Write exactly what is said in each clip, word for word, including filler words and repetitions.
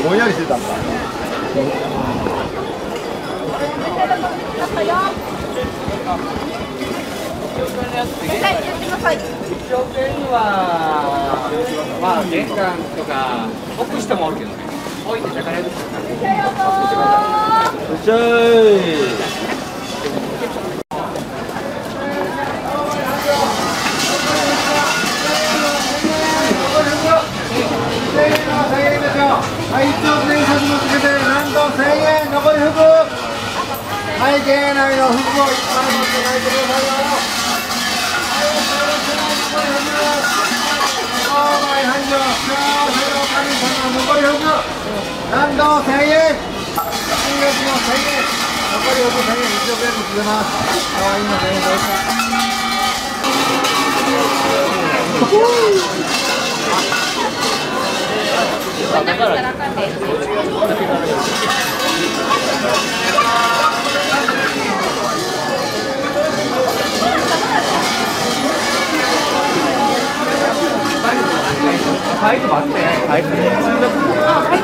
ぼんやりしてたんだ。 一応点はまあ玄関とか置く人もおるけどね。置いて中で。いらっしゃい。 はい、一応全札もつけて、なんとせんえん、残り服。会計内の服をいっぱい持って帰ってくださいよ。オーマイ繁盛、幸せの神様、残り服。なんとせんえん。金額もせんえん。残り服せんえん、一応全部つけます。かわいいのせんえんどうぞ。だからあかんで。 はい、待って、はい、はい。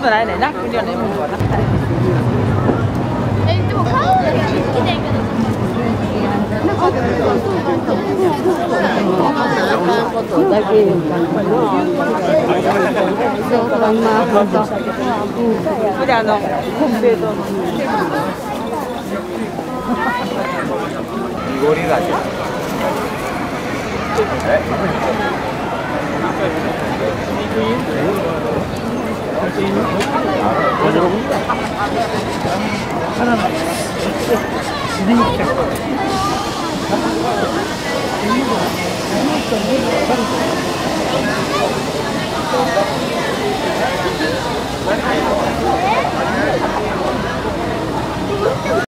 ことないねんな、クリオネもんはな。 え、でも買うのに来てんけど。なんかことだけ言うから。そうかな。 これあのコンペイトの。 ゴリラじゃん。え？